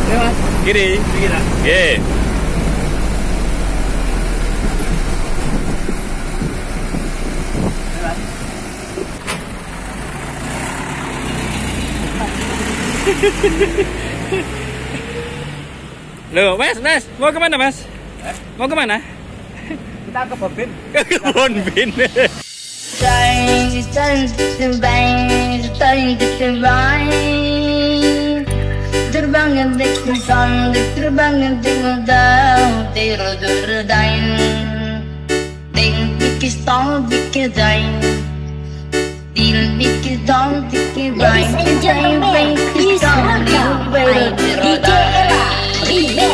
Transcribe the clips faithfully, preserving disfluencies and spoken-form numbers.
Kiri. Kiri lah. Oke. Loh, Mas, Mas, mau kemana, Mas? Eh? Mau kemana? Kita ke Bobin. Ke kebun bin. Terbang di kesan, terbang di modal, tidur dain, ting bikin stang bikin dain, til bikin stang bikin dain, dain bikin stang bikin dain.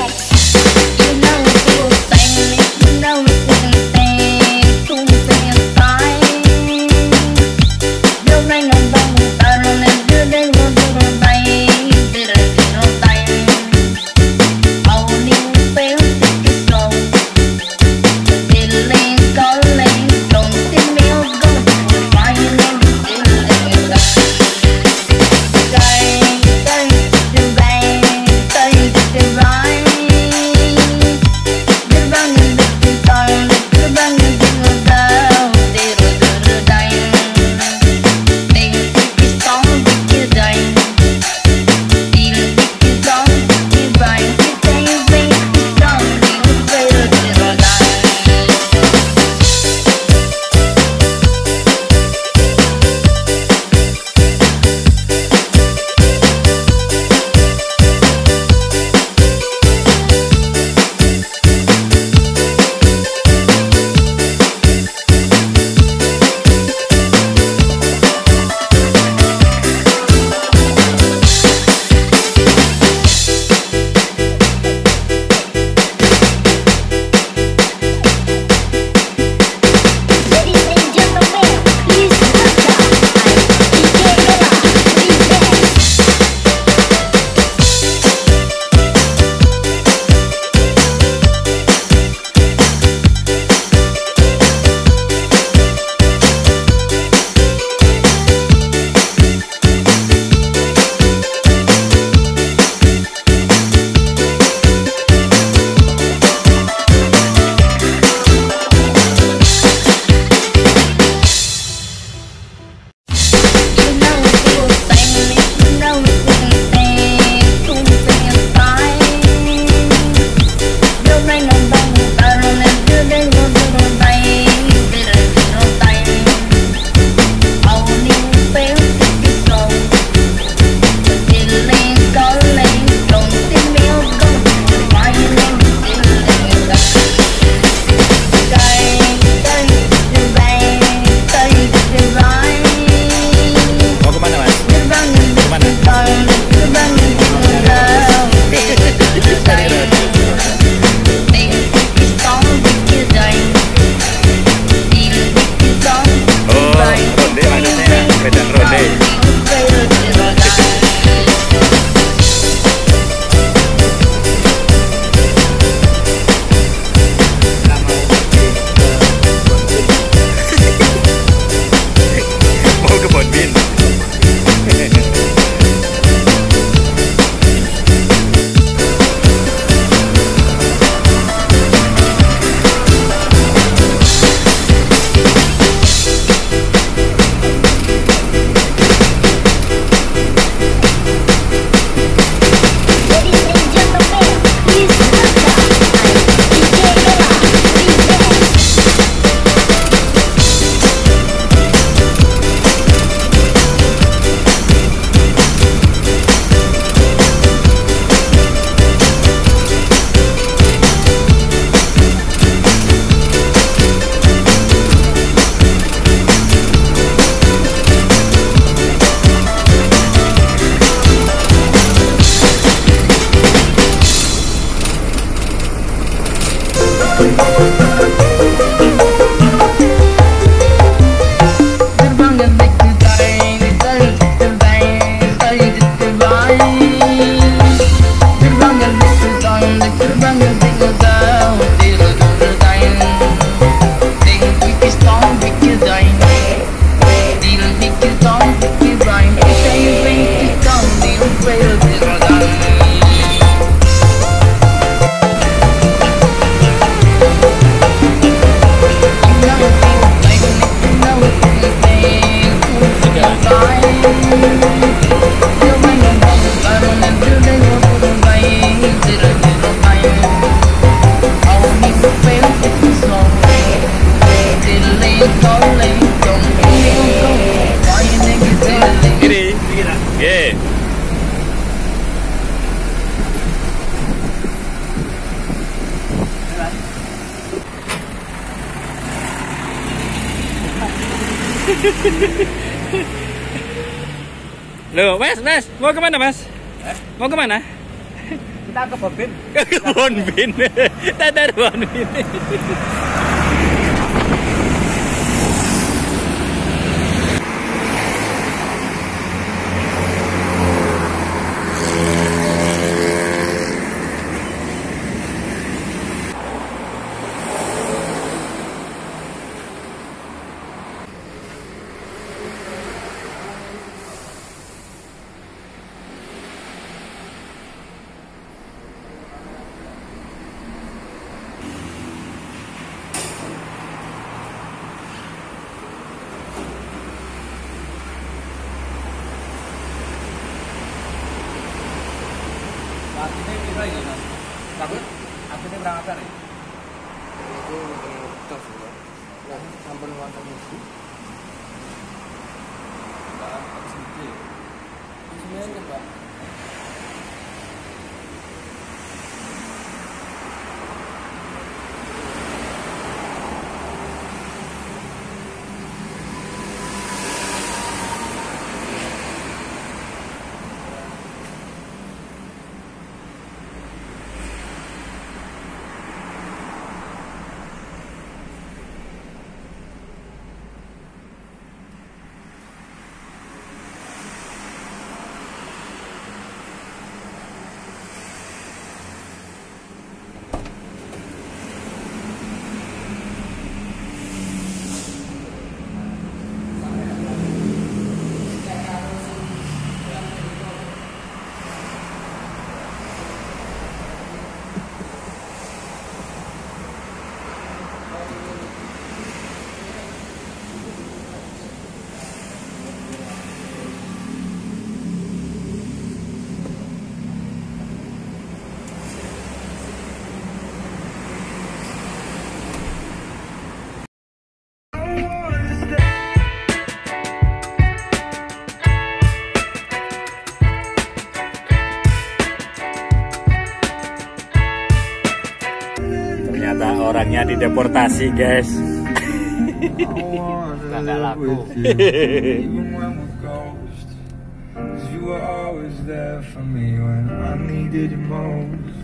Loh, Mas, Mas, mau kemana, Mas? Eh? Mau kemana? Kita ke Bonbin. Ke Bonbin. Tadar Bonbin. Artinya kita ini mas. Takut? Artinya berang apa nih? Itu tos ya. Nah, sampel wonten musi. Enggak aku sendiri. Semuanya Pak. Ternyata orangnya dideportasi, guys. Nggak laku. Even when we're ghosts, 'cause you were always there for me when I needed you most.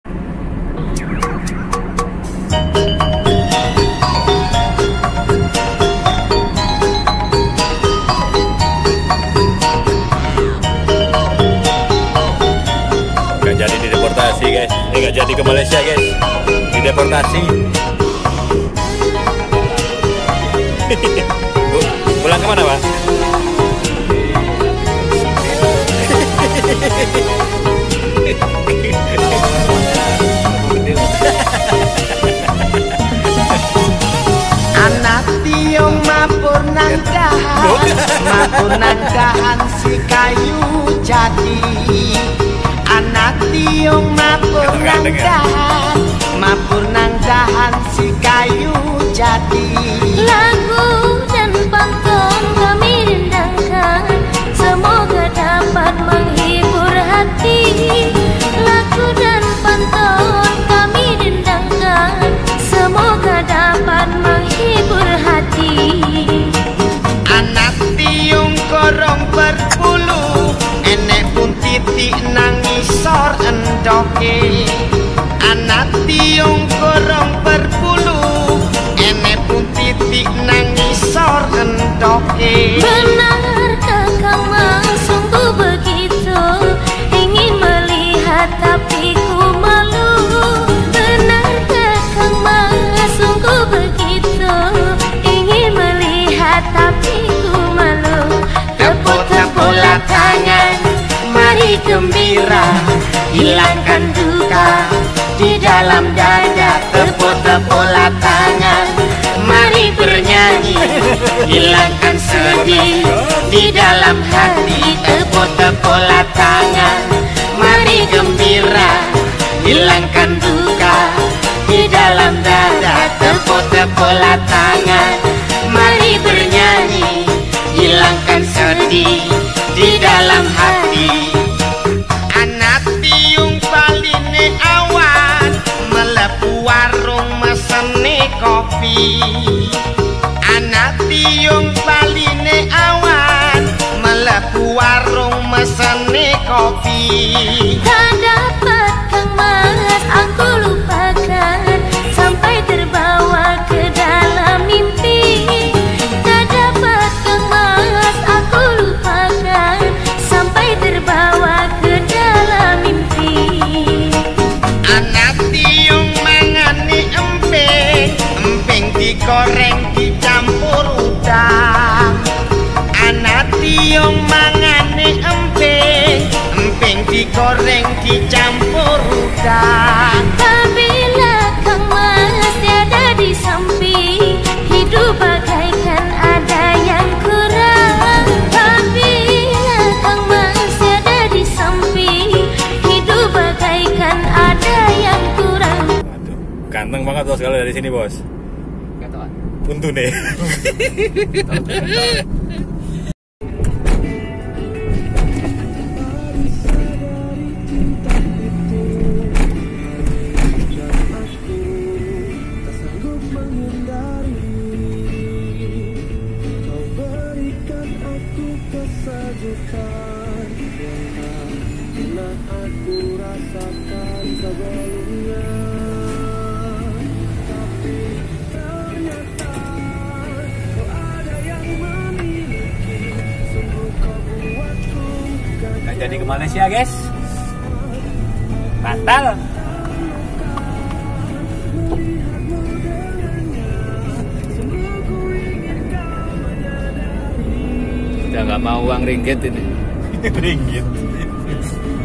Gak jadi dideportasi, guys. Ini gak jadi ke Malaysia, guys. Dideportasi. Pulang kemana, Pak? Anak tiung mapur nangkahan, mapur nangkahan si kayu jati. Anak tiung mapur nangkahan, mapur nangkahan si kayu jati. Lagu dan pantun kami dendangkan, semoga dapat menghibur hati. Lagu dan pantun kami dendangkan, semoga dapat menghibur hati. Anak tiung korong berpuluh, enek pun titik nangisor endoke. Anak tiung korong berpuluh, enek pun titik nangisor endoke. Benarkah Kang Mas sungguh begitu, ingin melihat tapi ku malu? Benarkah Kang Mas sungguh begitu, ingin melihat tapi ku malu? Tepuk-tepuklah tangan, mari gembira, hilangkan duka di dalam dada. Tepuk-tepuklah tangan, mari bernyanyi, hilangkan sedih di dalam hati. Tepuk-tepuklah tangan, mari gembira, hilangkan duka di dalam dada. Tepuk-tepuklah tangan, mari bernyanyi, hilangkan sedih di dalam hati. Anak tiung paline awan, melebu warung mesene kopi. Anak tiung paline peseni kopi. Tak dapat Kang Mas aku lupakan, sampai terbawa ke dalam mimpi. Tak dapat Kang Mas aku lupakan, sampai terbawa ke dalam mimpi. Anak tiung mangani emping, emping digoreng dicampur udang. Anak tiung mangani emping, emping digoreng dicampur udang. Apabila Kang Mas tiada di samping, hidup bagaikan ada yang kurang. Apabila Kang Mas tiada di samping, hidup bagaikan ada yang kurang. Waduh, ganteng banget bos kalau dari sini bos. Kata kan. Untu nih. Nggak jadi ke Malaysia guys, batal. Udah nggak mau uang ringgit ini. Ringgit.